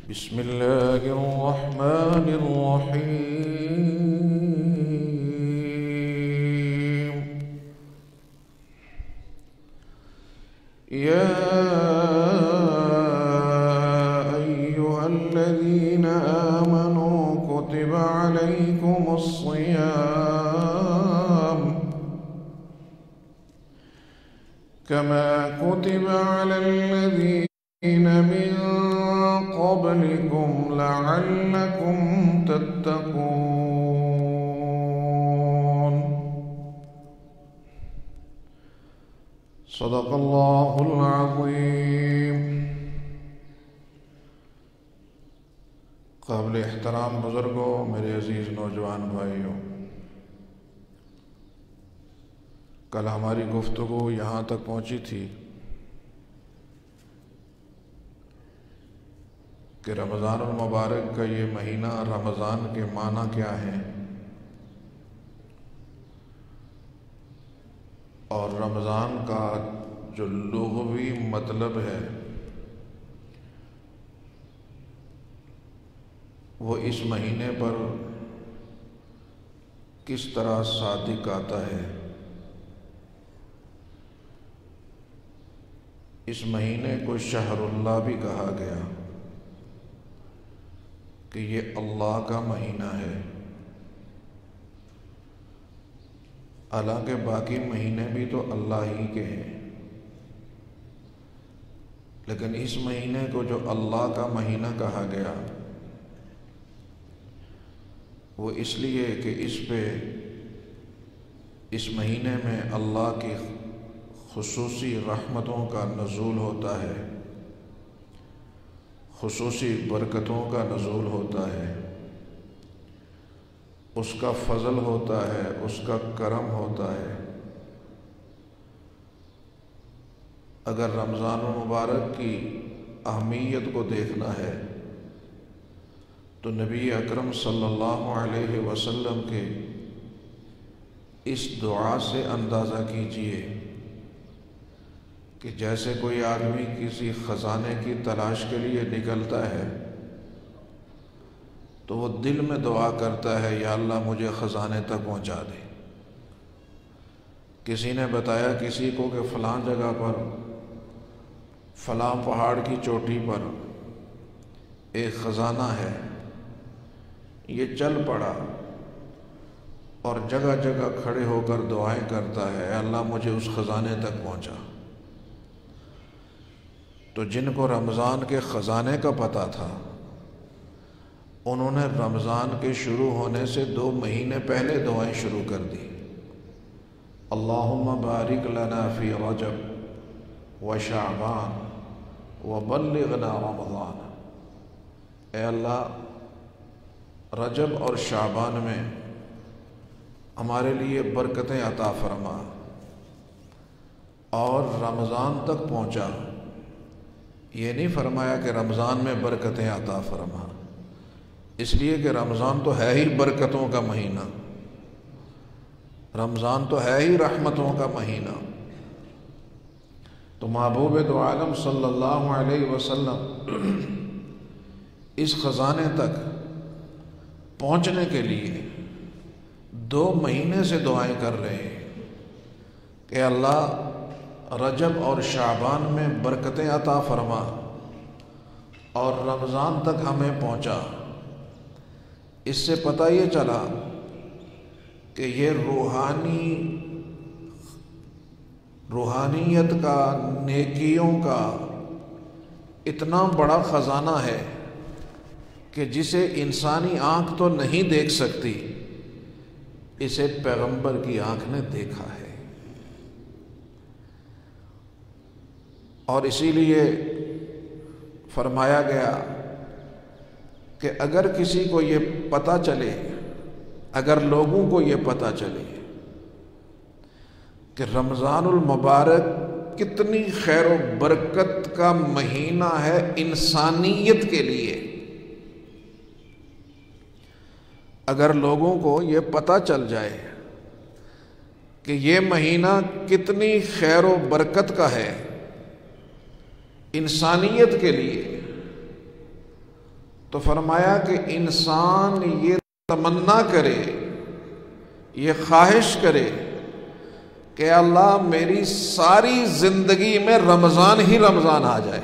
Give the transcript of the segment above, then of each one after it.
بسم الله الرحمن الرحيم. يا أيها الذين آمنوا كتب عليكم الصيام كما كتب على الذين من قبلكم لعلكم تتقون. صدق الله العظيم. قابل احترام بزرگوں، میرے عزیز نوجوان بھائیوں، کل ہماری گفتگو یہاں تک پہنچی تھی کہ رمضان المبارک کا یہ مہینہ، رمضان کے معنی کیا ہیں، اور رمضان کا جو لغوی مطلب ہے وہ اس مہینے پر کس طرح صادق آتا ہے۔ اس مہینے کو شہر اللہ بھی کہا گیا کہ یہ اللہ کا مہینہ ہے، حالانکہ باقی مہینے بھی تو اللہ ہی کے ہیں، لیکن اس مہینے کو جو اللہ کا مہینہ کہا گیا وہ اس لیے کہ اس مہینے میں اللہ کی خصوصی رحمتوں کا نزول ہوتا ہے، خصوصی برکتوں کا نزول ہوتا ہے، اس کا فضل ہوتا ہے، اس کا کرم ہوتا ہے۔ اگر رمضان المبارک کی اہمیت کو دیکھنا ہے تو نبی اکرم صلی اللہ علیہ وسلم کے اس دعا سے اندازہ کیجئے کہ جیسے کوئی آدمی کسی خزانے کی تلاش کے لیے نکلتا ہے تو وہ دل میں دعا کرتا ہے، یا اللہ مجھے خزانے تک پہنچا دے۔ کسی نے بتایا کسی کو کہ فلاں جگہ پر، فلاں پہاڑ کی چوٹی پر ایک خزانہ ہے، یہ چل پڑا اور جگہ جگہ کھڑے ہو کر دعائیں کرتا ہے، اے اللہ مجھے اس خزانے تک پہنچا۔ تو جن کو رمضان کے خزانے کا پتہ تھا انہوں نے رمضان کے شروع ہونے سے 2 مہینے پہلے دعائیں شروع کر دی۔ اللہم بارک لنا فی رجب و شعبان و بلغنا رمضان۔ اے اللہ رجب اور شعبان میں ہمارے لیے برکتیں عطا فرما اور رمضان تک پہنچا۔ یہ نہیں فرمایا کہ رمضان میں برکتیں عطا فرما، اس لیے کہ رمضان تو ہے ہی برکتوں کا مہینہ، رمضان تو ہے ہی رحمتوں کا مہینہ۔ تو محبوب دو عالم صلی اللہ علیہ وسلم اس خزانے تک پہنچنے کے لیے 2 مہینے سے دعائیں کر رہے ہیں کہ اللہ رجب اور شعبان میں برکتیں عطا فرما اور رمضان تک ہمیں پہنچا۔ اس سے پتہ یہ چلا کہ یہ روحانیت کا، نیکیوں کا اتنا بڑا خزانہ ہے کہ جسے انسانی آنکھ تو نہیں دیکھ سکتی، اسے پیغمبر کی آنکھ نے دیکھا ہے۔ اور اسی لیے فرمایا گیا کہ اگر کسی کو یہ پتہ چلے، اگر لوگوں کو یہ پتہ چلے کہ رمضان المبارک کتنی خیر و برکت کا مہینہ ہے انسانیت کے لیے، اگر لوگوں کو یہ پتہ چل جائے کہ یہ مہینہ کتنی خیر و برکت کا ہے انسانیت کے لیے، تو فرمایا کہ انسان یہ تمنا کرے، یہ خواہش کرے کہ اللہ میری ساری زندگی میں رمضان ہی رمضان آ جائے۔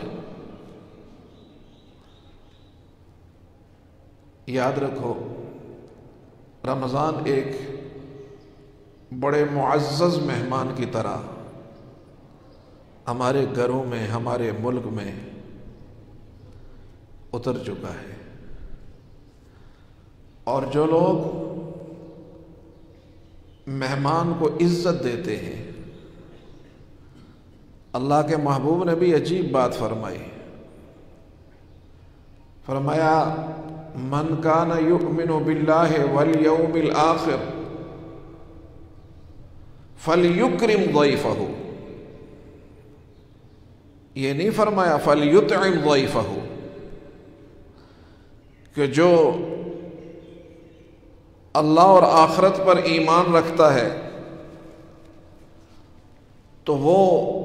یاد رکھو، رمضان ایک بڑے معزز مہمان کی طرح ہمارے گھروں میں، ہمارے ملک میں اتر چکا ہے، اور جو لوگ مہمان کو عزت دیتے ہیں، اللہ کے محبوب نے بھی عجیب بات فرمائی، فرمایا من کان یؤمن باللہ والیوم الآخر فلیکرم ضیفہ، یہ نہیں فرمایا فلیطعم ضیفہ، کہ جو اللہ اور آخرت پر ایمان رکھتا ہے تو وہ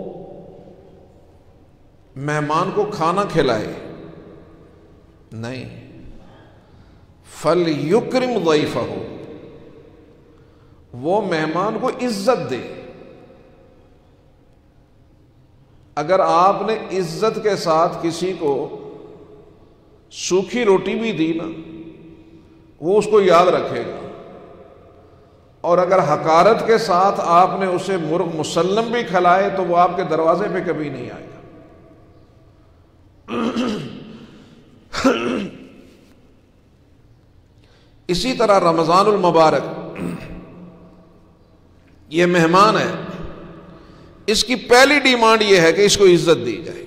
مہمان کو کھانا کھلائے، نہیں، فَلْيُكْرِمْ ضَيْفَهُ، وہ مہمان کو عزت دے۔ اگر آپ نے عزت کے ساتھ کسی کو سوکھی روٹی بھی دی نا، وہ اس کو یاد رکھے گا، اور اگر حقارت کے ساتھ آپ نے اسے مرغ مسلم بھی کھلائے تو وہ آپ کے دروازے پہ کبھی نہیں آئے گا۔ اسی طرح رمضان المبارک یہ مہمان ہے، اس کی پہلی ڈیمانڈ یہ ہے کہ اس کو عزت دی جائے۔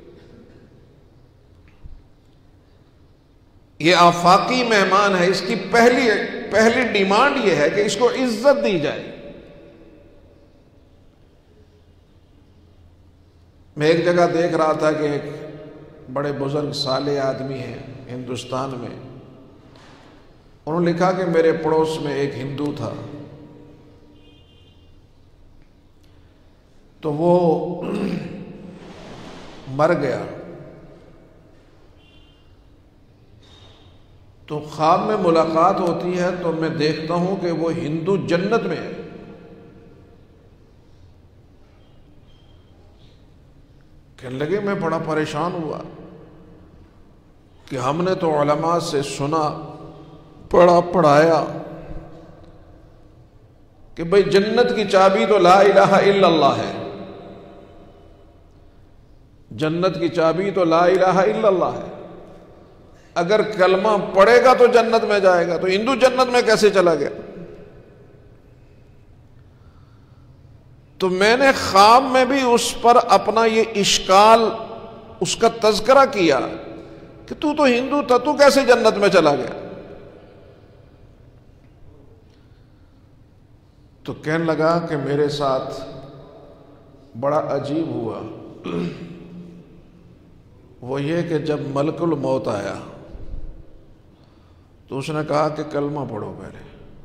یہ آفاقی مہمان ہے، اس کی پہلی ڈیمانڈ یہ ہے کہ اس کو عزت دی جائے۔ میں ایک جگہ دیکھ رہا تھا کہ ایک بڑے بزرگ صالح آدمی ہیں ہندوستان میں، انہوں نے لکھا کہ میرے پڑوس میں ایک ہندو تھا، تو وہ مر گیا، تو خواب میں ملاقات ہوتی ہے تو میں دیکھتا ہوں کہ وہ ہندو جنت میں ہے۔ کہنے لگے میں بڑا پریشان ہوا کہ ہم نے تو علماء سے سنا، پڑھا پڑھایا کہ بھئی جنت کی چابی تو لا الہ الا اللہ ہے، جنت کی چابی تو لا الہ الا اللہ ہے، اگر کلمہ پڑھے گا تو جنت میں جائے گا، تو ہندو جنت میں کیسے چلا گیا؟ تو میں نے خواب میں بھی اس پر اپنا یہ اشکال، اس کا تذکرہ کیا کہ تو ہندو تھا، تو کیسے جنت میں چلا گیا؟ تو کہنے لگا کہ میرے ساتھ بڑا عجیب ہوا، وہ یہ کہ جب ملک الموت آیا تو اس نے کہا کہ کلمہ پڑھو پہلے۔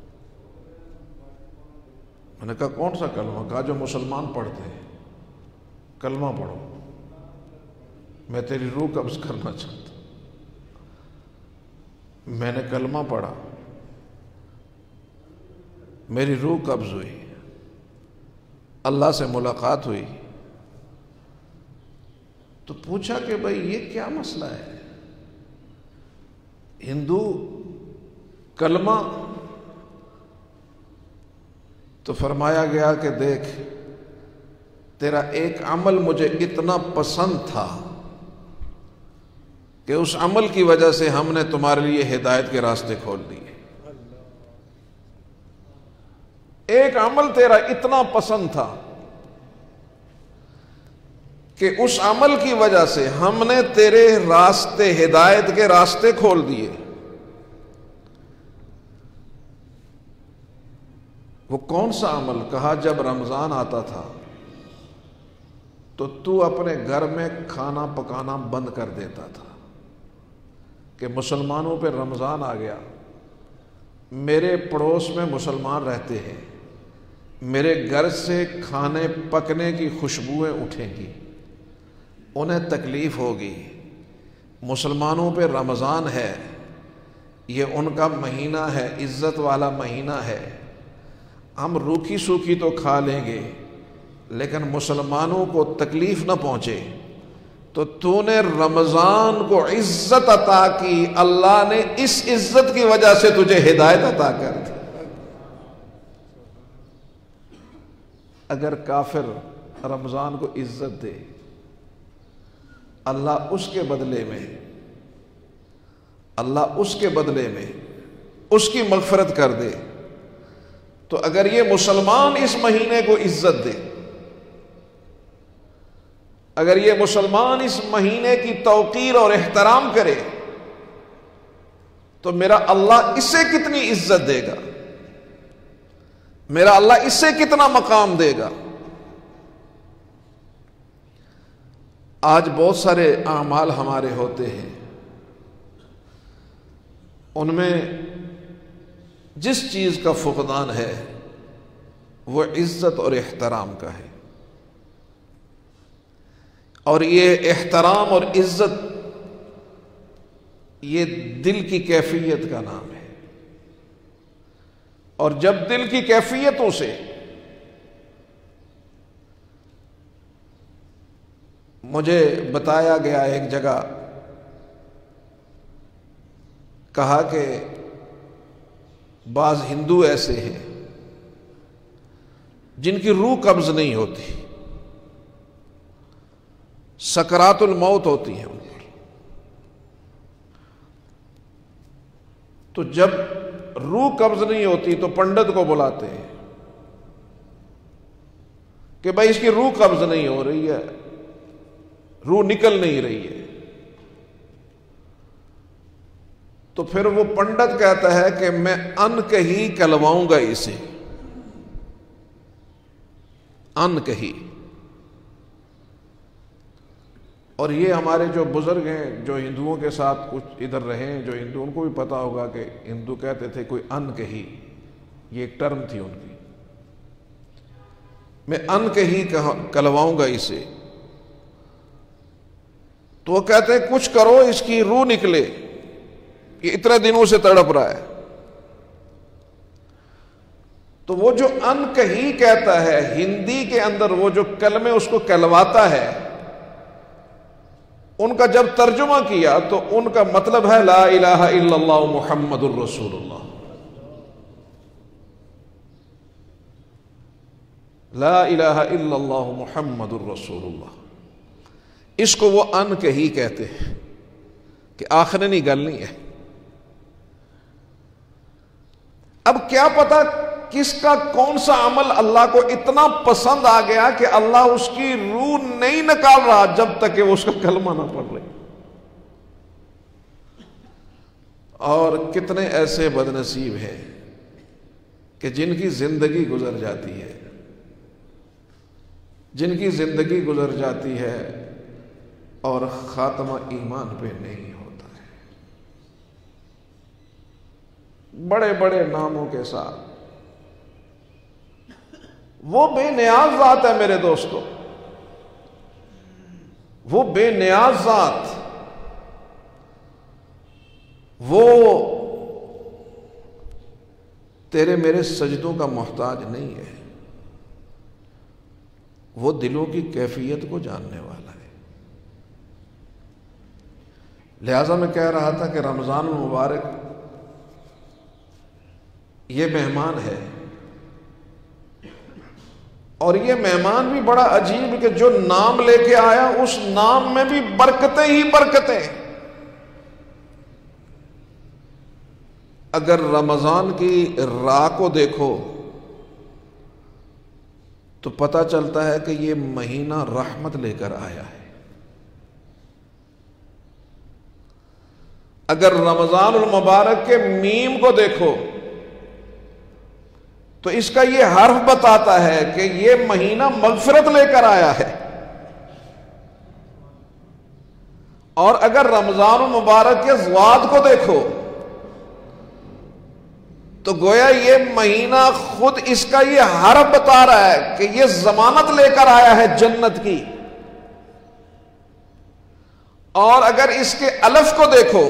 میں نے کہا کون سا کلمہ؟ کہا جو مسلمان پڑھتے ہیں، کلمہ پڑھو، میں تیری روح قبض کرنا چاہتا ہوں۔ میں نے کلمہ پڑھا، میری روح قبض ہوئی، اللہ سے ملاقات ہوئی۔ تو پوچھا کہ بھئی یہ کیا مسئلہ ہے؟ ہندو کلمہ؟ تو فرمایا گیا کہ دیکھ، تیرا ایک عمل مجھے اتنا پسند تھا کہ اس عمل کی وجہ سے ہم نے تمہارے لیے ہدایت کے راستے کھول دیے۔ ایک عمل تیرا اتنا پسند تھا کہ اس عمل کی وجہ سے ہم نے تیرے راستے، ہدایت کے راستے کھول دیے۔ وہ کون سا عمل؟ کہا جب رمضان آتا تھا تو اپنے گھر میں کھانا پکانا بند کر دیتا تھا کہ مسلمانوں پہ رمضان آ گیا، میرے پڑوس میں مسلمان رہتے ہیں، میرے گھر سے کھانے پکنے کی خوشبوئیں اٹھیں گی، انہیں تکلیف ہوگی، مسلمانوں پہ رمضان ہے، یہ ان کا مہینہ ہے، عزت والا مہینہ ہے، ہم روکھی سوکھی تو کھا لیں گے لیکن مسلمانوں کو تکلیف نہ پہنچے، تو نے رمضان کو عزت عطا کی، اللہ نے اس عزت کی وجہ سے تجھے ہدایت عطا کر دی۔ اگر کافر رمضان کو عزت دے، اللہ اس کے بدلے میں اس کی مغفرت کر دے، تو اگر یہ مسلمان اس مہینے کو عزت دے، اگر یہ مسلمان اس مہینے کی توقیر اور احترام کرے، تو میرا اللہ اس سے کتنی عزت دے گا، میرا اللہ اس سے کتنا مقام دے گا۔ آج بہت سارے اعمال ہمارے ہوتے ہیں، ان میں جس چیز کا فقدان ہے وہ عزت اور احترام کا ہے، اور یہ احترام اور عزت یہ دل کی کیفیت کا نام ہے، اور جب دل کی کیفیتوں سے مجھے بتایا گیا ایک جگہ، کہا کہ بعض ہندو ایسے ہیں جن کی روح قبض نہیں ہوتی، سکرات الموت ہوتی ہیں ان پر، تو جب روح قبض نہیں ہوتی تو پنڈت کو بلاتے ہیں کہ بھائی اس کی روح قبض نہیں ہو رہی ہے، روح نکل نہیں رہی ہے، تو پھر وہ پنڈت کہتا ہے کہ میں ان کہی کلواؤں گا اسے، ان کہی۔ اور یہ ہمارے جو بزرگ ہیں جو ہندوؤں کے ساتھ کچھ ادھر رہے ہیں، جو ہندو، ان کو بھی پتا ہوگا کہ ہندو کہتے تھے کوئی ان کہی، یہ ایک ٹرم تھی ان کی، میں ان کہی کلواؤں گا اسے، تو وہ کہتے ہیں کچھ کرو اس کی روح نکلے، یہ اتنے دنوں سے تڑپ رہا ہے۔ تو وہ جو ان کہی کہتا ہے ہندی کے اندر، وہ جو کلمے اس کو کلواتا ہے، ان کا جب ترجمہ کیا تو ان کا مطلب ہے لا الہ الا اللہ محمد الرسول اللہ، لا الہ الا اللہ محمد الرسول اللہ۔ اس کو وہ ان کہی کہتے ہیں کہ آخرنی گل نہیں ہے۔ اب کیا پتا کس کا کون سا عمل اللہ کو اتنا پسند آ گیا کہ اللہ اس کی روح نہیں نکال رہا جب تک کہ وہ اس کا کلمہ نہ پڑھ رہے۔ اور کتنے ایسے بد نصیب ہیں کہ جن کی زندگی گزر جاتی ہے، جن کی زندگی گزر جاتی ہے اور خاتمہ ایمان پہ نہیں ہوتا ہے، بڑے بڑے ناموں کے ساتھ۔ وہ بے نیاز ذات ہے میرے دوستو، وہ بے نیاز ذات، وہ تیرے میرے سجدوں کا محتاج نہیں ہے، وہ دلوں کی کیفیت کو جاننے والا ہے۔ لہذا میں کہہ رہا تھا کہ رمضان المبارک یہ مہمان ہے، اور یہ مہمان بھی بڑا عجیب کہ جو نام لے کے آیا اس نام میں بھی برکتیں ہی برکتیں۔ اگر رمضان کی راہ کو دیکھو تو پتہ چلتا ہے کہ یہ مہینہ رحمت لے کر آیا ہے۔ اگر رمضان المبارک کے میم کو دیکھو تو اس کا یہ حرف بتاتا ہے کہ یہ مہینہ مغفرت لے کر آیا ہے، اور اگر رمضان المبارک کے ضواد کو دیکھو تو گویا یہ مہینہ خود اس کا یہ حرف بتا رہا ہے کہ یہ ضمانت لے کر آیا ہے جنت کی، اور اگر اس کے الف کو دیکھو،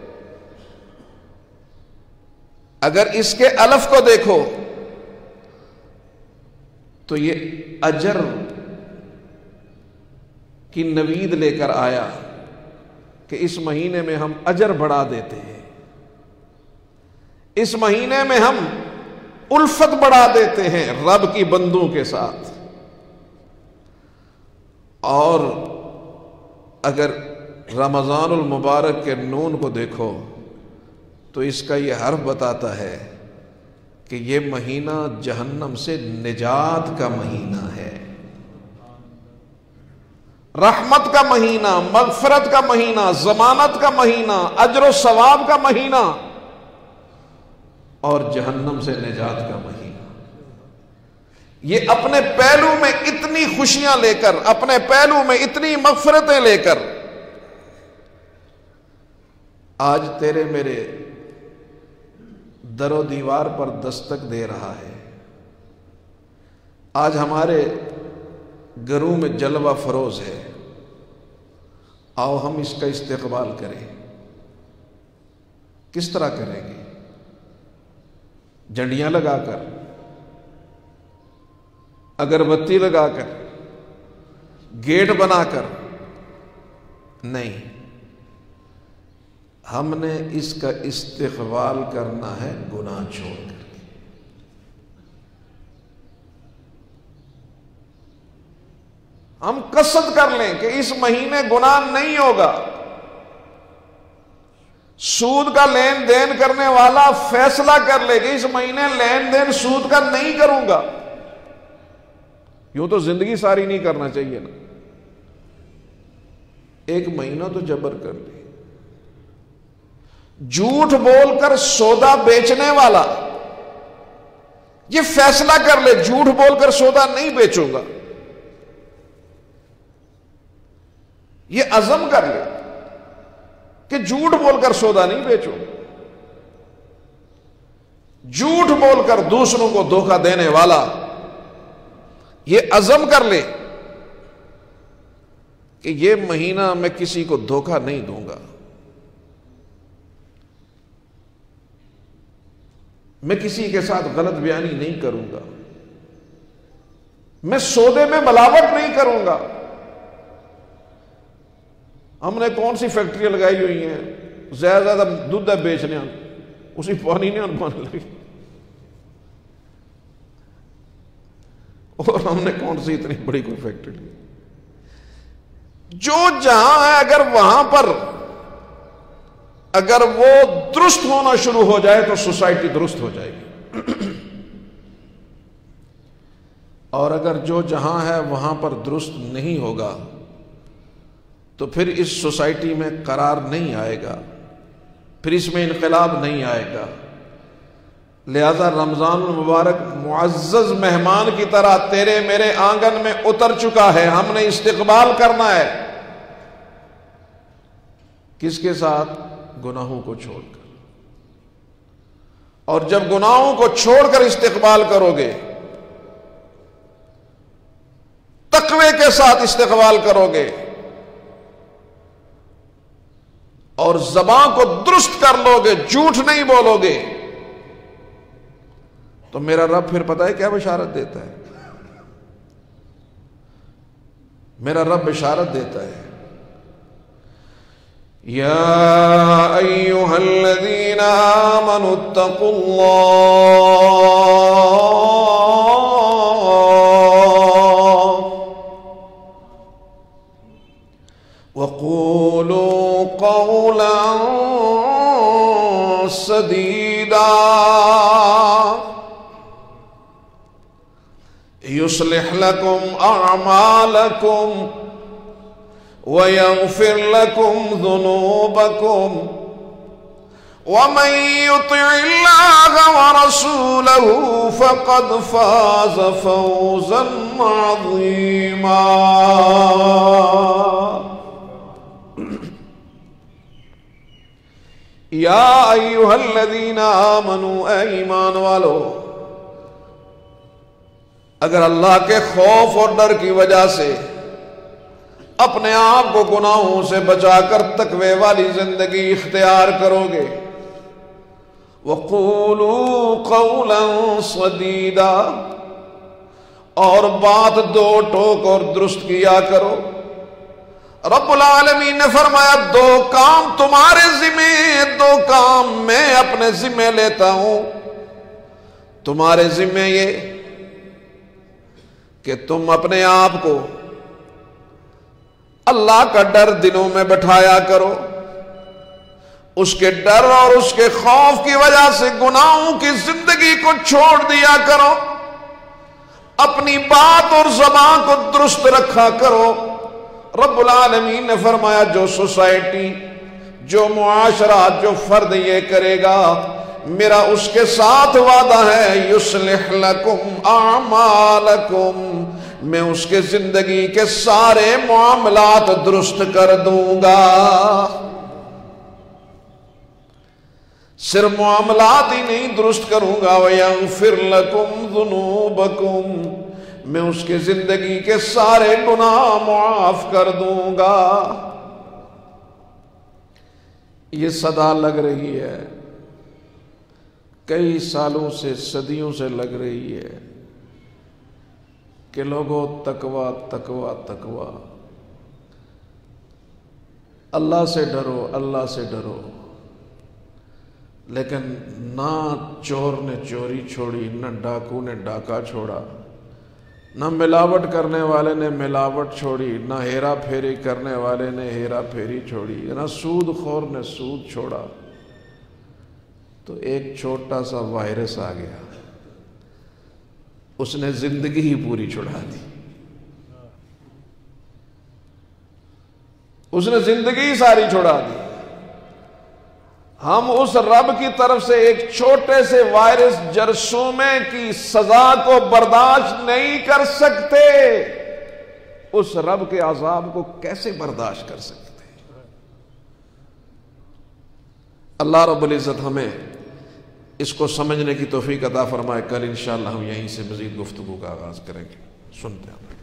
اگر اس کے الف کو دیکھو تو یہ اجر کی نوید لے کر آیا کہ اس مہینے میں ہم اجر بڑھا دیتے ہیں، اس مہینے میں ہم الفت بڑھا دیتے ہیں رب کی بندوں کے ساتھ۔ اور اگر رمضان المبارک کے نون کو دیکھو تو اس کا یہ حرف بتاتا ہے کہ یہ مہینہ جہنم سے نجات کا مہینہ ہے، رحمت کا مہینہ، مغفرت کا مہینہ، ضمانت کا مہینہ، اجر و ثواب کا مہینہ، اور جہنم سے نجات کا مہینہ۔ یہ اپنے پہلو میں اتنی خوشیاں لے کر، اپنے پہلو میں اتنی مغفرتیں لے کر آج تیرے میرے در و دیوار پر دستک دے رہا ہے۔ آج ہمارے گھروں میں جلوہ فروز ہے، آؤ ہم اس کا استقبال کریں۔ کس طرح کریں گے؟ جھنڈیاں لگا کر، اگربتی لگا کر، گیٹ بنا کر؟ نہیں، ہم نے اس کا استقبال کرنا ہے گناہ چھوڑ کر کے۔ ہم قصد کر لیں کہ اس مہینے گناہ نہیں ہوگا۔ سود کا لین دین کرنے والا فیصلہ کر لے کہ اس مہینے لین دین سود کا نہیں کروں گا۔ یوں تو زندگی ساری نہیں کرنا چاہیے نا، ایک مہینہ تو جبر کر لے۔ جھوٹ بول کر سودا بیچنے والا یہ فیصلہ کر لے جھوٹ بول کر سودا نہیں بیچوں گا، یہ عزم کر لے کہ جھوٹ بول کر سودا نہیں بیچوں گا۔ جھوٹ بول کر دوسروں کو دھوکہ دینے والا یہ عزم کر لے کہ یہ مہینہ میں کسی کو دھوکہ نہیں دوں گا، میں کسی کے ساتھ غلط بیانی نہیں کروں گا، میں سودے میں ملاوٹ نہیں کروں گا۔ ہم نے کون سی فیکٹریاں لگائی ہوئی ہیں، زیادہ دودھ بیچنے، اسی پانی نہیں پانے لگی، اور ہم نے کون سی اتنی بڑی کوئی فیکٹری لی۔ جو جہاں ہے اگر وہاں پر اگر وہ درست ہونا شروع ہو جائے تو سوسائٹی درست ہو جائے گی، اور اگر جو جہاں ہے وہاں پر درست نہیں ہوگا تو پھر اس سوسائٹی میں قرار نہیں آئے گا، پھر اس میں انقلاب نہیں آئے گا۔ لہذا رمضان المبارک معزز مہمان کی طرح تیرے میرے آنگن میں اتر چکا ہے، ہم نے استقبال کرنا ہے۔ کس کے ساتھ؟ گناہوں کو چھوڑ کر۔ اور جب گناہوں کو چھوڑ کر استقبال کرو گے، تقوی کے ساتھ استقبال کرو گے، اور زبان کو درست کر لو گے، جھوٹ نہیں بولو گے، تو میرا رب پھر پتہ ہے کیا بشارت دیتا ہے؟ میرا رب بشارت دیتا ہے، یا ایھا الذین آمنوا اتقوا اللہ وقولوا قولا سدیدا یصلح لکم اعمالکم وَيَغْفِرْ لَكُمْ ذُنُوبَكُمْ وَمَنْ يُطِعِ اللَّهَ وَرَسُولَهُ فَقَدْ فَازَ فَوْزًا عَظِيمًا۔ یا ایھا الذین آمنوا، اے ایمان والو، اگر اللہ کے خوف اور ڈر کی وجہ سے اپنے آپ کو گناہوں سے بچا کر تقوی والی زندگی اختیار کرو گے۔ وَقُولُوا قَوْلًا سَدِيدًا، اور بات دو ٹوک اور درست کیا کرو۔ رب العالمین نے فرمایا دو کام تمہارے ذمہ، دو کام میں اپنے ذمہ لیتا ہوں۔ تمہارے ذمہ یہ کہ تم اپنے آپ کو اللہ کا ڈر دلوں میں بٹھایا کرو، اس کے ڈر اور اس کے خوف کی وجہ سے گناہوں کی زندگی کو چھوڑ دیا کرو، اپنی بات اور زبان کو درست رکھا کرو۔ رب العالمین نے فرمایا جو سوسائٹی، جو معاشرہ، جو فرد یہ کرے گا، میرا اس کے ساتھ وعدہ ہے، یصلح لکم اعمالکم، میں اس کے زندگی کے سارے معاملات درست کر دوں گا۔ صرف معاملات ہی نہیں درست کروں گا، وَيَغْفِرْ لَكُمْ ذُنُوبَكُمْ، میں اس کے زندگی کے سارے گناہ معاف کر دوں گا۔ یہ صدا لگ رہی ہے، کئی سالوں سے، صدیوں سے لگ رہی ہے کہ لوگوں تقوی تقوی تقوی، اللہ سے ڈرو، اللہ سے ڈرو، لیکن نہ چور نے چوری چھوڑی، نہ ڈاکو نے ڈاکہ چھوڑا، نہ ملاوٹ کرنے والے نے ملاوٹ چھوڑی، نہ ہیرا پھیری کرنے والے نے ہیرا پھیری چھوڑی، نہ سود خور نے سود چھوڑا۔ تو ایک چھوٹا سا وائرس آ گیا، اس نے زندگی ہی پوری چھڑا دی، اس نے زندگی ساری چھڑا دی۔ ہم اس رب کی طرف سے ایک چھوٹے سے وائرس جرثومے کی سزا کو برداشت نہیں کر سکتے، اس رب کے عذاب کو کیسے برداشت کر سکتے؟ اللہ رب العزت ہمیں اس کو سمجھنے کی توفیق عطا فرمائے۔ کل انشاءاللہ ہم یہیں سے مزید گفتگو کا آغاز کریں گے۔ سنتے ہیں۔